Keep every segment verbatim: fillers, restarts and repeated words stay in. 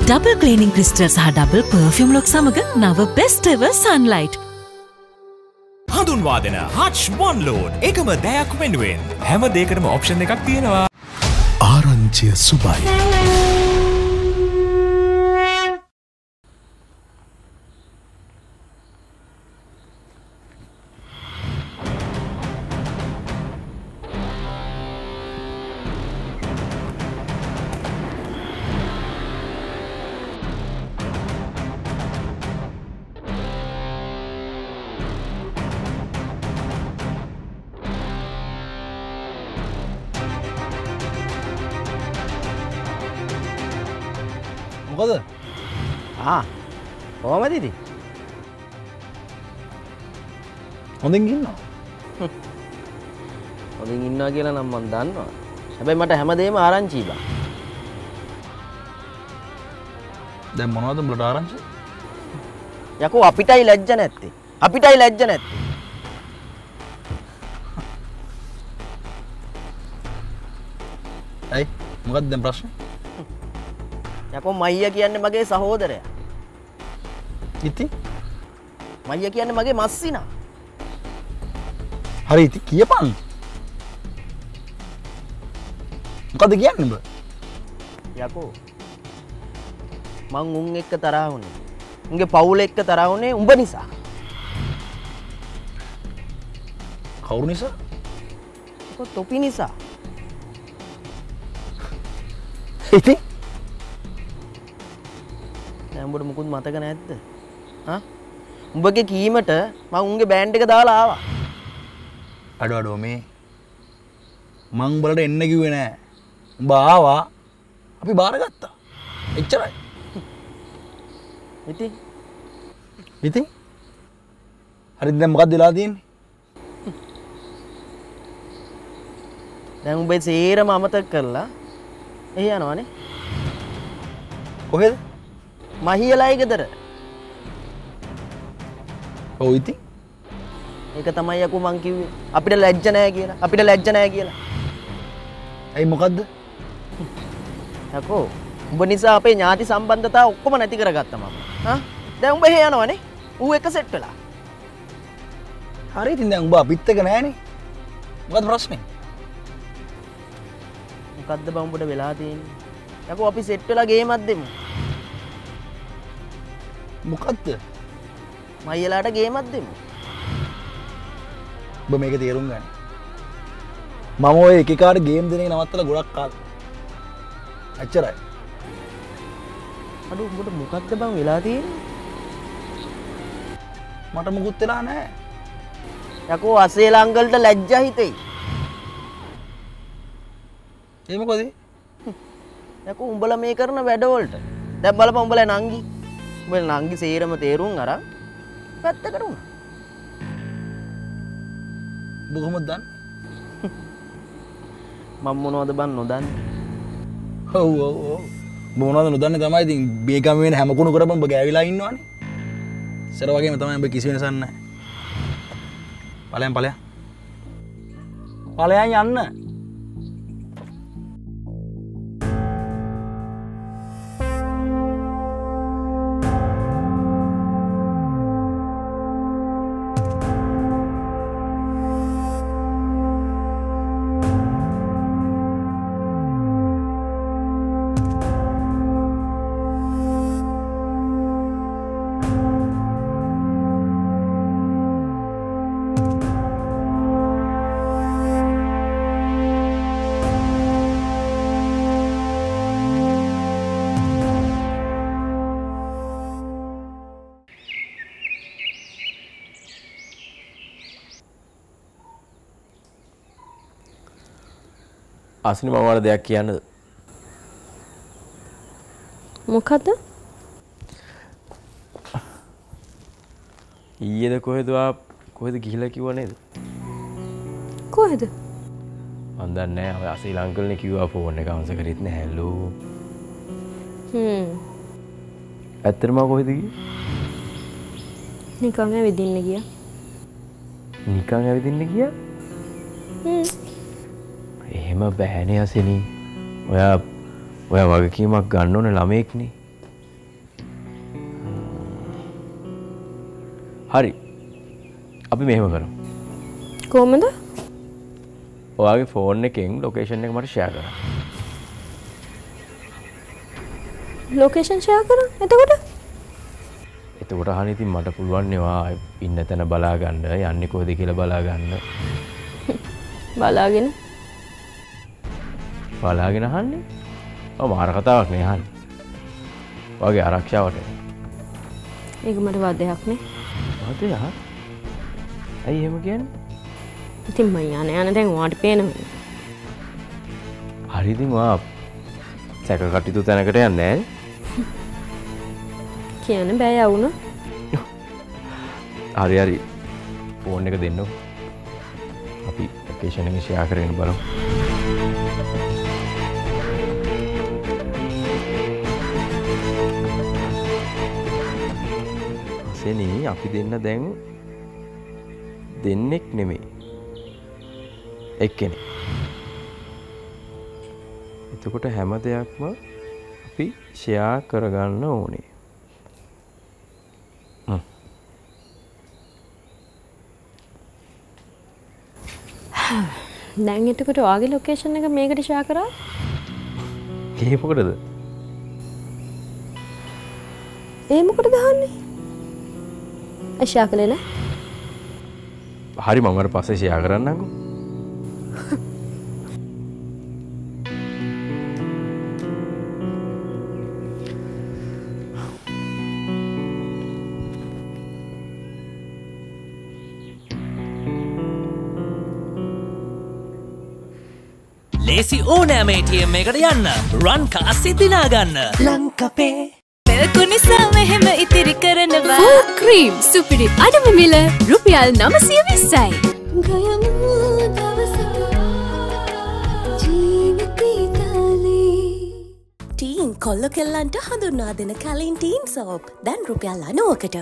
Double cleaning crystal සහ double perfume look සමග නව best ever sunlight. හඳුන්වා දෙන Hutch one load එකම දෙයක් වෙනුවෙන් හැම දෙයකටම option එකක් තියෙනවා. ආරංචිය සුබයි. මොකද? ආ කොහමද ඉතින්? හොඳින් ඉන්නවා. හොඳින් ඉන්නවා කියලා නම් මම දන්නවා. හැබැයි මට හැමදේම ආරංචි බා. දැන් මොනවද උඹලට ආරංචි? යකෝ අපිටයි ලැජ්ජ නැත්තේ. අපිටයි ලැජ්ජ නැත්තේ. ඇයි? මොකක්ද දැන් ප්‍රශ්නේ? යකෝ මයියා කියන්නේ මගේ සහෝදරයා. ඉතින් මයියා කියන්නේ මගේ මස්සිනා. හරි ඉතින් කියපන්. මොකද කියන්නේ උඹ? යකෝ මං උන් එක්ක තරහ වුණේ. උන්ගේ පවුල එක්ක තරහ වුණේ උඹ නිසා. කවුරු නිසා? යකෝ තොපි නිසා. ඉතින් උඹට මුකුත් මතක නැද්ද? හා? උඹගේ කීමට මම උන්ගේ බෑන්ඩ් එක දාලා ආවා. අඩෝ අඩෝ මේ මං උඹලට එන්න කිව්වේ නෑ. උඹ ආවා අපි බාරගත්තා. එච්චරයි. ඉතින් ඉතින් හරිද දැන් මොකක්ද වෙලා තියෙන්නේ? දැන් උඹේ සේරම අමතක කරලා එහි යනවනේ. කොහෙද? මහියලයි ගෙදර. ඔව් ඉතින් ඒක තමයි යකෝ මං කිව්වේ. අපිට ලැජ්ජ නැහැ කියලා. අපිට ලැජ්ජ නැහැ කියලා. ඇයි මොකද්ද? යකෝ උඹ නිසා අපේ ඥාති සම්බන්ධතා ඔක්කොම නැති කරගත්තා මම. හා? දැන් උඹ එහෙ යනවනේ. ඌ එක සෙට් වෙලා. හරි ඉතින් දැන් උඹ අපිත් එක නෑනේ. මොකද්ද ප්‍රශ්නේ? මොකද්ද බං උඹට වෙලා තියෙන්නේ? යකෝ අපි සෙට් වෙලා ගේමක් දෙමු. මොකද්ද? මයියලාට ගේමක් දෙමු. ඔබ මේක තේරුම් ගන්න. මම ඔය එක එකාට ගේම් දෙන එක නවත්තලා ගොඩක් කාලෙ. අච්චරයි. අඩෝ උඹට මොකද්ද බං වෙලා තියෙන්නේ? මට මුකුත් වෙලා නැහැ. යකෝ අසේල අංකල්ට ලැජ්ජා හිතෙයි. ඒ මොකද? යකෝ උඹලා මේ කරන වැඩවලට දැන් බලපන් උඹලා නංගි. උඹලා නංගි සේරම තේරුම් අරන් පැත්තකට උනා. ඔබ කොහොමද දන්නේ? මම මොනවද බන් නොදන්නේ? ඔව් ඔව් ඔව්. මොනවද නොදන්නේ තමයි ඉතින් මේ ගම වෙන හැම කුණු කරපම් ඔබ ගෑවිලා ඉන්නවනේ. ඉස්සර වගේම තමයි ඔබ කිසි වෙනසක් නැහැ. ඵලයන් ඵලයන්. ඵලයන් යන්න. ආසිනි මම වල දෙයක් කියන්නද? මොකද්ද? ඊයේද කොහෙද ආ කොහෙද ගිහිලා කිව්ව නේද? කොහෙද? මන් දන්නේ නැහැ. ඔය අසීල අංකල්නේ කිව්වා ෆෝන් එක ආන්සර් කරෙත් නැහැ. හැලෝ. හ්ම්. ඇත්තටම කොහෙද ගියේ? නිකන් ඇවිදින්න ගියා. නිකන් ඇවිදින්න ගියා? හ්ම්. එහෙම බෑනේ අසෙනි. ඔයා ඔයා වගකීමක් ගන්න ඕනේ ළමෙක්නේ. හරි. අපි මෙහෙම කරමු. කොහමද? ඔයාගේ ෆෝන් එකෙන් ලොකේෂන් එක මට ෂෙයා කරන්න. ලොකේෂන් ෂෙයා කරා. එතකොට? එතකොට අහන්න ඉතින් මට පුළුවන් නේ ඉන්න තැන බලා ගන්න, යන්නේ කොහෙද කියලා බලා ගන්න. බලාගෙන බලාගෙන අහන්නේ. ඔව් මාර කතාවක් නේ අහන්නේ. ඔයාගේ ආරක්ෂාවට. ඒක මට වදයක් නේ. වදයක්? ඇයි එහෙම කියන්නේ? ඉතින් මම යන යන දැන් ඔයාට පේනවා. හරි ඉතින් ඔයා සැක කටයුතු තැනකට යන්නේ නැහැ. කියන්න බෑ යවුන. හරි හරි. ෆෝන් එක දෙන්නකො. අපි ලොකේෂන් එක ෂෙයා කරගෙන බලමු. අසෙනී අපි දෙන්න දැන් දෙන්නෙක් නෙමෙයි. එක්කෙනෙක්. එතකොට හැම දෙයක්ම අපි ෂෙයා කරගන්න ඕනේ. දැන් එතකොට ඔයාගේ ලොකේෂන් එක මේකට ෂෙයා කරා? ඒ මොකටද? ඒ මොකටද අහන්නේ? ඒ ෂෙයා කළේ නෑ? හරි මම ඊට පස්සේ ෂෙයා කරන්නම්කෝ. ලේසි ඕනෑම A T M එකට යන්න රන් කාසි දිනා ගන්න ලංකපේ පෙරකු නිසා මෙහෙම ඉතිරි කරනවා ෆුල් ක්‍රීම් සුපිරි අඩුම මිල රුපියල් නවසිය විස්සයි ගයමු දවසක ජීවිතේ කාලේ ටීන් කොල්ල කෙල්ලන්ට හඳුන්වා දෙන කලින් ටීන් සෝප් දැන් රුපියල් අනූවකට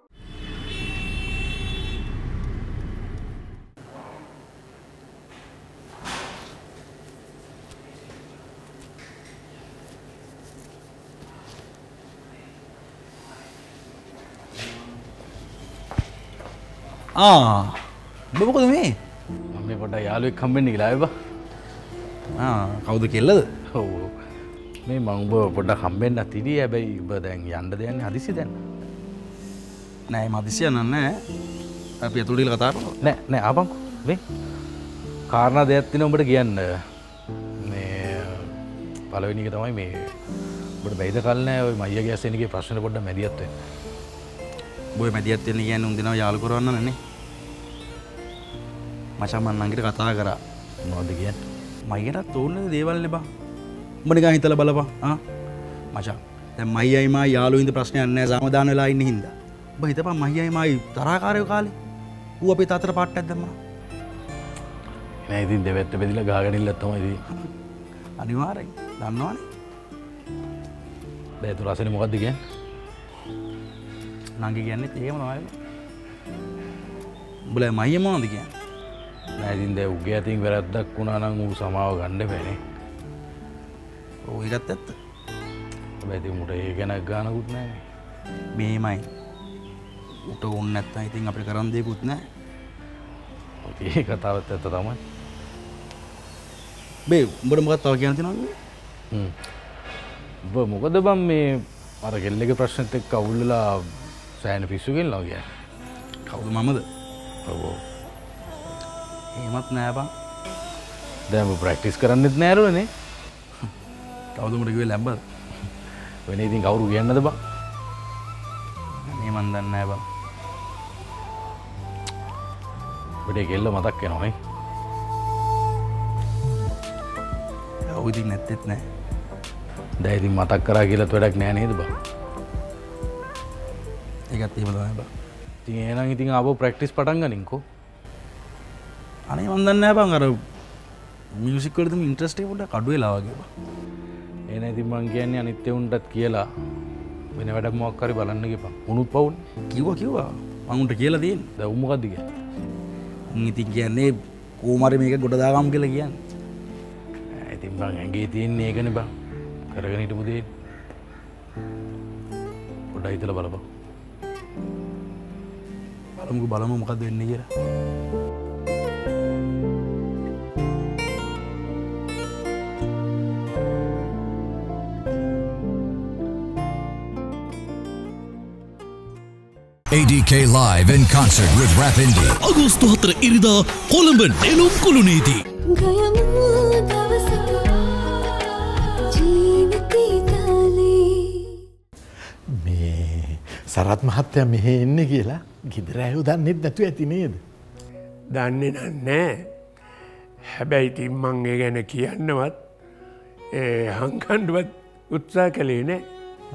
ආ ඔබ මොකද මේ? මම මේ පොඩ්ඩක් යාළුවෙක් හම්බෙන්න කියලා ආවේ බා. ආ කවුද කෙල්ලද? ඔව්. මේ මම ඔබ පොඩ්ඩක් හම්බෙන්නත් ඉදී හැබැයි ඔබ දැන් යන්න දෙන්නේ හදිසි දැන්. නෑ මම හදිසි යන්න නෑ. අපි අතුල් දීලා කතා කරමු. නෑ නෑ ආපන්කෝ. මේ කාරණා දෙයක් තියෙනවා ඔබට කියන්න. මේ පළවෙනි එක තමයි මේ ඔබට බැයිද කල් නෑ ඔය මයියා ගෑස් එනගේ ප්‍රශ්න පොඩ්ඩක් මැදිහත් වෙන්න. බොය මැදිහත් වෙන්න කියන්නේ උන් දෙනවා යාළු කරවන්න නේ. මචං මම නංගිට කතා කරා. මොනවද කියන්නේ? මයියටත් ඕනේ දේවල් නේ බා. උඹ නිකන් හිතලා බලපන්. ආ මචං දැන් මයියයි මා යාළු ඉඳ ප්‍රශ්නයක් නෑ සමාදාන වෙලා ඉන්න හින්දා. උඹ හිතපන් මයියයි මායි තරහකාරයෝ කාලේ. ඌ අපේ තාත්තට පාට්ටයක් දැම්මා. නෑ ඉතින් දෙවැත්ත බෙදලා ගහගෙන ඉල්ලත් තමයි ඉතින්. අනිවාර්යෙන් දන්නවනේ. දැන් ඒ රසනේ මොකද්ද කියන්නේ? නංගි කියන්නේ ඒකම තමයි. උඹලා මයිය මොනවද කියන්නේ? නෑ ඉතින් දැන් උගේ අතින් වැරද්දක් වුණා නම් ඌ සමාව ගන්න බෑනේ. ඔව් ඒකත් ඇත්ත. හැබැයි ඉතින් උට ඒ ගැන ගානකුත් නෑනේ. මේමයි. උට ඕන නැත්නම් ඉතින් අපිට කරන් දෙයක්වත් නෑ. ඒ කතාවත් ඇත්ත තමයි. බේ උඹට මොකක්ද තව කියන්න තියෙනවද? හ්ම්. ඔබ මොකද බම් මේ අර කෙල්ලගේ ප්‍රශ්නෙත් එක්ක අවුල් වෙලා සෑහෙන පිස්සු ගෙන්නනවා කියන්නේ. කවුද මමද? ඔව් ඔව්. එහෙමත් නෑ බං. දැන් ඔබ ප්‍රැක්ටිස් කරන්නෙත් නෑරෝනේ. කවුද උඹට කිව්වේ ලැම්බද? වෙන ඉතින් කවුරු කියන්නද බං? මේ මන් දන්නේ නෑ බං. ඔබට කෙල්ල මතක් වෙනවා නේ. ඔව් ඉතින් නැත්තේත් නෑ. දැන් ඉතින් මතක් කරා කියලාත් වැඩක් නෑ නේද බං? ඒකත් එහෙම තමයි බං. ඉතින් එහෙනම් ඉතින් ආපහු ප්‍රැක්ටිස් පටන් ගනින්කෝ. අනේ මන් දන්නේ නෑ බං අර මියුසික් වලට මේ ඉන්ට්‍රස්ට් එක පොඩ්ඩක් අඩු වෙලා වගේ බං. එහෙනම් ඉතින් මං කියන්නේ අනිත් උන්ටත් කියලා වෙන වැඩක් මොකක් හරි බලන්න ගියපන්. උනුත් පවුනේ. කිව්වා කිව්වා. මං උන්ට කියලා දෙන්නේ. දැන් උන් මොකද්ද කියන්නේ? උන් ඉතින් කියන්නේ කොහොමරි මේක ගොඩ දාගමු කියලා කියන්නේ. ඉතින් බං ඇඟේ තියෙන්නේ ඒකනේ බං. කරගෙන හිටපු දේ. පොඩ්ඩක් හිතලා බලපන්. බලමුකෝ බලමු මොකද්ද වෙන්නේ කියලා. A D K live in concert with Rap Indie. අගෝස්තු හතර ඉරිදා කොළඹ නෙළුම් කුළුණේදී. මේ සරත් මහත්තයා මෙහෙ එන්නේ කියලා ගෙදර ඇයෝ දන්නෙත් නැතුව ඇති නේද? දන්නේ නෑ. හැබැයි ඉතින් මං ඒ ගැන කියන්නවත් ඒ හංකණ්ඩුවත් උත්සාහ කළේ නෑ.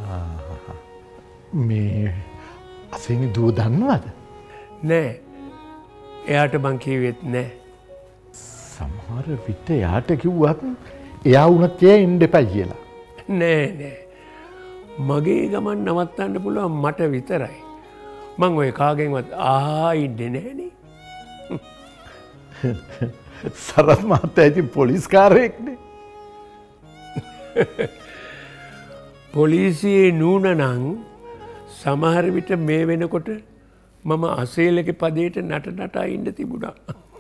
මේ අසේනි දුව දන්නවද? නෑ. එයාට මං කිව්වෙත් නෑ. සමහර විට එයාට කිව්වත් එයා වුණත් එයා එන්න එපා කියලා. නෑ නෑ. මගේ ගමන් නවත්තන්න පුළුවන් මට විතරයි. මං ඔය කාගෙන්වත් ආහා ඉන්නේ නෑනේ. සරත් මහත්තයා ඉතින් පොලිස්කාරයෙක්නේ. පොලිසියේ නූන නම් සමහර විට මේ වෙනකොට මම අසේලක පදයට නට නටා ඉන්න තිබුණා.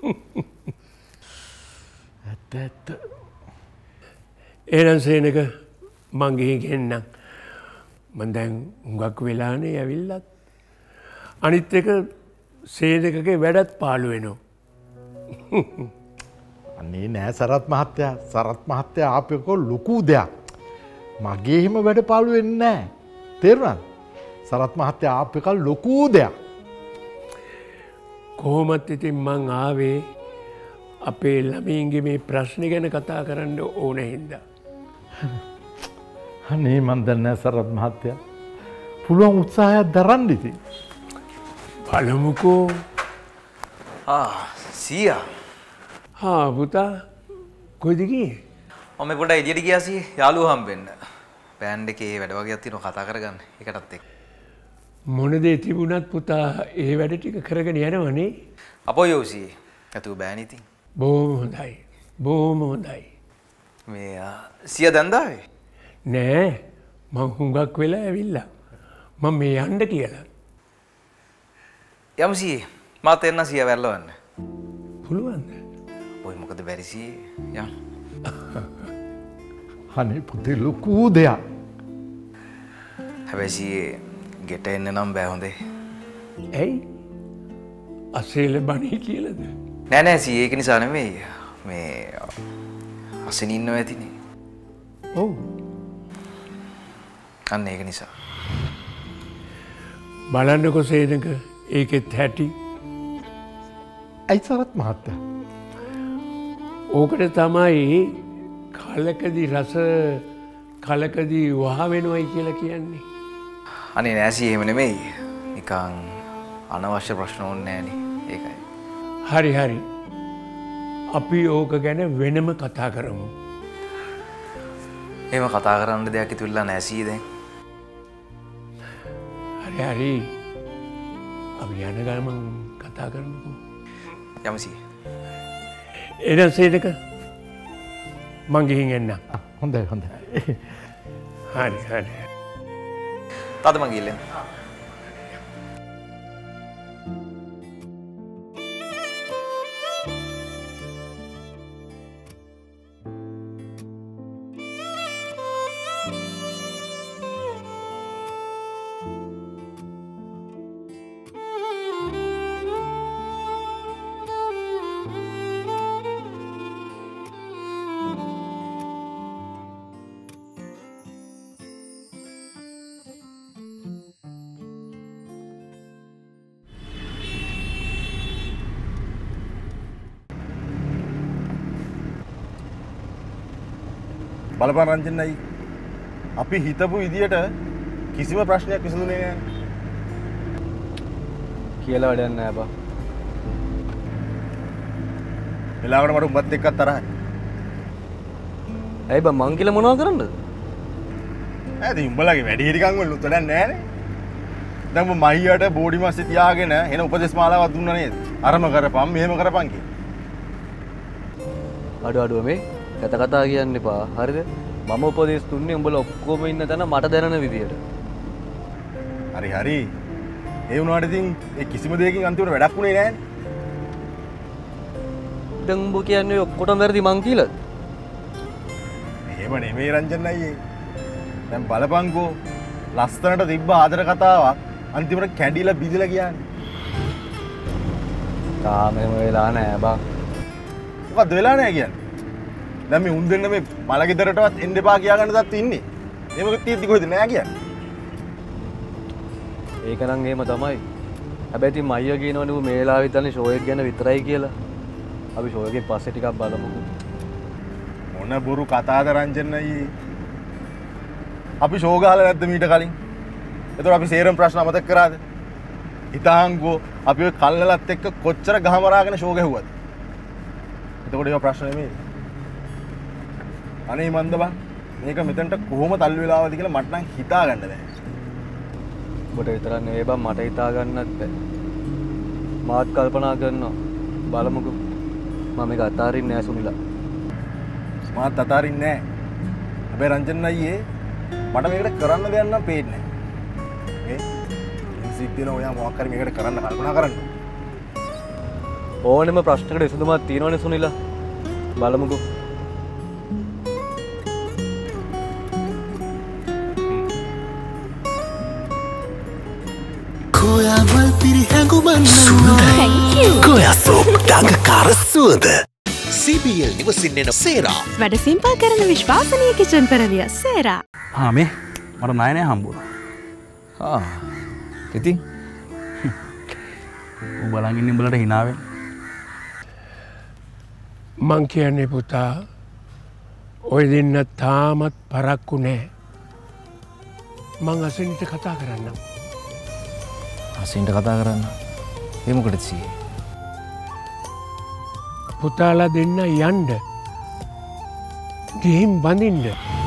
ඇත්ත ඇත්ත. එහෙනම් සේනක මං ගිහින් ගෙන්නම්. මං දැන් හුඟක් වෙලානේ ඇවිල්ලත්. අනිත් එක සේනකගේ වැඩත් පාළු වෙනවා. අනේ නෑ සරත් මහත්තයා. සරත් මහත්තයා ආපෙකෝ ලොකු දෙයක්. මගේ හිම වැඩ පාළු වෙන්නේ නෑ. තේරුණාද? සරත් මහත්තයා ආපෙකල් ලොකු දෙයක්. කොහොමත් ඉතින් මං ආවේ අපේ ළමයින්ගේ මේ ප්‍රශ්න ගැන කතා කරන්න ඕන හින්දා. අනේ මන් දන්නේ සරත් මහත්තයා. පුළුවන් උත්සාහයක් දරන්න ඉතින්. බලමුකෝ. ආ සීයා. හා පුතා කොයිද ගියේ? මම පොඩ්ඩක් එළියට ගියා සී යාළුවෝ හම්බෙන්න. බෑන්ඩ් එකේ වැඩ වගේක් තියෙනවා කතා කරගන්න. ඒකටත් එක්ක. මොන දේ තිබුණත් පුතා ඒ වැඩ ටික කරගෙන යනවනේ. අපෝ යෝසී. ඇතුව බෑනේ ඉතින්. බොහොම හොඳයි. බොහොම හොඳයි. මේ සියා දැන් දාවේ? නෑ. මං හුඟක් වෙලා ඇවිල්ලා. මම මේ යන්න කියලා. යමු සී. මාත් එන්න සියා වැල්ලවන්න. පුළුවන්ද? ඔය මොකද බැරි සී යම්. අනේ පුතේ ලොකු දෙයක්. හැබැයි සී ගෙට එන්න නම් බෑ හොඳේ. ඇයි? අසේල බණී කියලාද? නෑ නෑ සී ඒක නිසා නෙමෙයි. මේ අසෙන් ඉන්නව ඇතිනේ. ඔව්. අන්න ඒක නිසා. බලන්නකො සේනක ඒකෙත් හැටි. ඇයි සරත් මහත්තයා? ඕකට තමයි කලකදී රස කලකදී වහ වෙනවයි කියලා කියන්නේ. අනේ නෑසී එහෙම නෙමෙයි. නිකන් අනවශ්‍ය ප්‍රශ්න ඕනේ නෑනේ. ඒකයි. හරි හරි. අපි ඕක ගැන වෙනම කතා කරමු. එහෙම කතා කරන්න දෙයක් ඉතුරුලා නෑසී දැන්. හරි හරි. අපි යන ගමන් කතා කරමුකෝ. යමුසී. එන සේනක මං ගිහින් එන්නම්. හොඳයි හොඳයි. හරි හරි. තාද මං ගිහින්. බලපන් රංජනයි අපි හිතපු විදියට කිසිම ප්‍රශ්නයක් විසඳුනේ නෑ කියලා වැඩක් නෑ බා. වෙලාවට මට උඹත් එක්ක තරහයි. ඇයි බා මං කියලා මොනවද කරන්නද? ඈ උඹලගේ වැඩි හිටිකම් වල උත්තරයක් නෑනේ. දැන් මම මයියට බෝඩි මාස්සේ තියාගෙන එන උපදේශ මාලාවක් දුන්නා නේද? අරම කරපම් මෙහෙම කරපම් කිය. අඩු අඩුව මේ කත කතා කියන්න එපා. හරිද? මම උපදේශ දුන්නේ උඹලා ඔක්කොම ඉන්න තැන මට දැනෙන විදියට. හරි හරි. ඒ වුණාට ඉතින් ඒ කිසිම දෙයකින් අන්තිමට වැඩක් වුණේ නැහැ. දැන් උඹ කියන්නේ ඔක්කොටම වැරදි මං කියලාද? එහෙම නෙමෙයි රංජන් අයියේ. දැන් බලපංකෝ ලස්සනට තිබ්බ ආදර කතාවක් අන්තිමට කැඩිලා බිඳිලා කියන්නේ. තාමම වෙලා නෑ බං. මොකද්ද වෙලා නෑ කියන්නේ? දැන් මේ උන් දෙන්න මේ මල ගෙදරටවත් එන්න එපා කියා ගන්න තත් ඉන්නේ. එහෙම තියෙද්දි කොහෙද නෑ කියන්නේ? ඒක නම් එහෙම තමයි. හැබැයි ඉතින් මයියා කියනවනේ ඌ මේ වෙලාවෙ ඉතන්නේ ෂෝ එක ගැන විතරයි කියලා. අපි ෂෝ එකෙන් පස්සේ ටිකක් බලමුකෝ. මොන බොරු කතාවද රංජන් අයියේ? අපි ෂෝ ගහලා නැද්ද මීට කලින්? එතකොට අපි සේරම ප්‍රශ්න අමතක කරාද? හිතාංගෝ අපි ඔය කල්ලලත් එක්ක කොච්චර ගහමරාගෙන ෂෝ ගැහුවද? එතකොට ඒක ප්‍රශ්න නෙමෙයි. අනේ මන්ද බං මේක මෙතනට කොහොම තල්ලු වෙලාවද කියලා මට නම් හිතා ගන්න බැහැ. ඔබට විතරක් නෙවෙයි බං මට හිතා ගන්නත් බැහැ. මාත් කල්පනා කරනවා බලමුකෝ. මම මේක අතාරින්නේ නැහැ සුනිලා. මාත් අතාරින්නේ නැහැ. හැබැයි රංජන් අයියේ මට මේකට කරන්න දෙයක් නම් පේන්නේ නැහැ. මේ සිද්ධියන ඔයා මොකක් හරි මේකට කරන්න කල්පනා කරන්න. ඕනෙම ප්‍රශ්නකට විසඳුමක් තියෙනවනේ සුනිලා. බලමුකෝ. කොයාමල් පිරිහැඟුමන්න කොයසෝ ඩඟකාර සුවද සී බී එල් නිවසින් එන සේරා වැඩ සිම්පල් කරන විශ්වාසනීය කිචන් පෙරලිය සේරා. හා මේ මට ණයනේ හම්බුණා. ආ ඉතින් ඌ බලන් ඉන්නේ උඹලට hina වෙන්න. මං කියන්නේ පුතා ඔය දෙන්න තාමත් පරක්කු නෑ. මං අසෙන්ට කතා කරන්නම්. අසින්ට කතා කරන්න ඒ මොකටද සීයේ? පුතාලා දෙන්න යන්න ගිහින් බඳින්න.